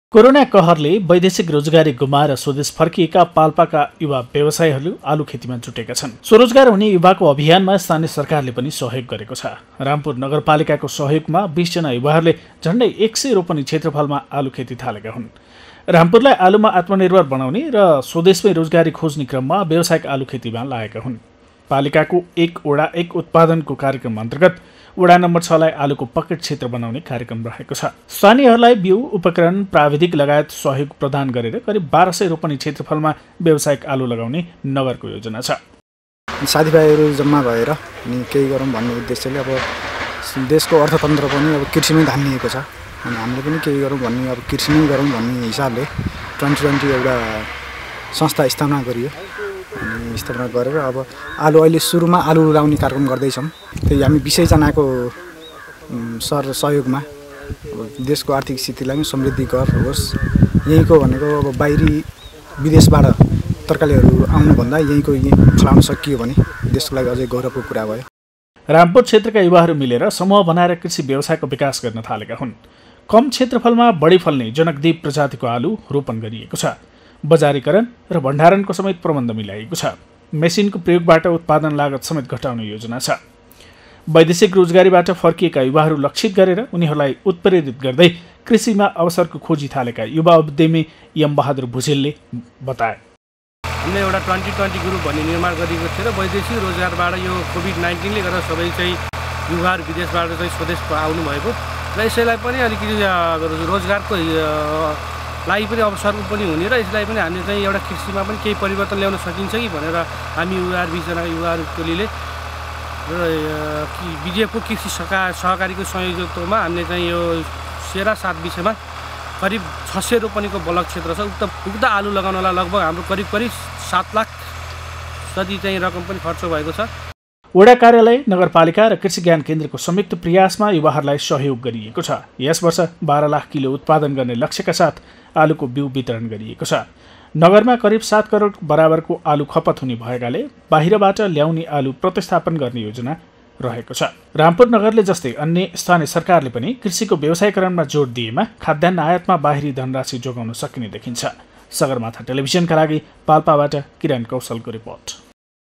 Corona कहरले वैदेशिक रोजगारी गुमाएर स्वदेश फर्किएका पाल्पाका युवा व्यवसायीहरू आलु खेतीमा जुटेका छन्। स्वरोजगार हुने युवाको अभियानमा स्थानीय सरकारले पनि सहयोग गरेको छ। रामपुर नगरपालिकाको सहयोगमा 20 जना युवाहरूले झण्डै 100 रोपनी क्षेत्रफलमा आलु खेती थालेका हुन्। रामपुरलाई आलुमा आत्मनिर्भर बनाउने र स्वदेशमै रोजगारी खोज्ने क्रममा व्यावसायिक आलु खेतीमा लागेका हुन्। पालिकाको एक वडा एक उत्पादनको कार्यक्रम अन्तर्गत वडा नम्बर 6 लाई आलुको पकेट क्षेत्र बनाउने कार्यक्रम रहेको छ। स्थानीयहरूलाई बिउ, उपकरण, प्राविधिक लगायत सहयोग प्रदान गरेर करिब 1200 रोपनी क्षेत्रफलमा व्यावसायिक आलु लगाउने नगरको योजना छ। साथीभाइहरू जम्मा भएर अनि केही गरौँ भन्ने उद्देश्यले अब देशको अर्थतन्त्र पनि अब कृषिमै धानिएको छ अनि हामीले पनि केही गरौँ भन्ने अब कृषिमै गरौँ भन्ने हिसाबले 2020 एउटा संस्था स्थापना गरियो। अनि स्थापना गरेर अब आलु अहिले सुरुमा आलु लगाउने कार्यक्रम गर्दैछौँ। त्यही हामी 20 जनाको सहयोगमा देशको आर्थिक स्थितिलाई पनि समृद्धि होस्। यहीँको भनेको अब बाहिरी विदेशबाट तरकारीहरू आउनुभन्दा यहीँको फलाउन सकियो भने देशको लागि अझै गौरवको कुरा भयो। रामपुर क्षेत्रका युवाहरू मिलेर समूह बनाएर कृषि व्यवसायको विकास गर्न थालेका हुन्। कम क्षेत्रफलमा बढी फल्ने जनकदीप प्रजातिको आलु रोपन गरिएको छ। बजारीकरण र भण्डारणको समेत प्रबन्ध मिलाइएको छ। मेसिनको प्रयोगबाट उत्पादन लागत समेत घटाउने योजना छ। वैदेशिक रोजगारीबाट फर्किएका युवाहरू लक्षित गरेर उनीहरूलाई उत्प्रेरित गर्दै कृषिमा अवसरको खोजी थालेका युवा उद्यमी यम बहादुर भुजेलले बताए। हामीले एउटा 2020 ग्रुप भन्ने निर्माण गरेको थियो र वैदेशिक रोजगारबाट यो कोभिड-19 ले गर्दा सबै चाहिँ युवाहरू विदेशबाट चाहिँ स्वदेश आउनु भएको र यसैलाई पनि अलिकति रोजगारको लागि पनि अवसरको पनि हुने र यसलाई पनि हामीले चाहिँ एउटा कृषिमा पनि केही परिवर्तन ल्याउन सकिन्छ कि भनेर हामी युवाहरू 20 जना युवाहरू टोलीले र विजयपुर कृषि सहकारीको संयोजकत्वमा हामीले चाहिँ यो सेरा 7 विषयमा करिब 600 रोपनीको ब्लक क्षेत्र छ। उक्त आलु लगाउनलाई लगभग हाम्रो करिब 7 लाख जति चाहिँ रकम पनि खर्च भएको छ। वडा कार्यालय, नगरपालिका र कृषि ज्ञान केन्द्रको संयुक्त प्रयासमा युवाहरूलाई सहयोग गरिएको छ। यस वर्ष 12 लाख किलो उत्पादन गर्ने लक्ष्यका साथ आलुको बिउ वितरण गरिएको छ। नगरमा करिब 7 करोड बराबरको आलु खपत हुने भएकाले बाहिरबाट ल्याउने आलु प्रतिस्थापन गर्ने योजना रहेको छ। रामपुर नगरले जस्तै अन्य स्थानीय सरकारले पनि कृषिको व्यवसायीकरणमा जोड दिएमा खाद्यान्न आयातमा बाहिरी धनराशि जोगाउन सकिने देखिन्छ। सगरमाथा टेलिभिजनका लागि पाल्पाबाट किरण कौशलको रिपोर्ट।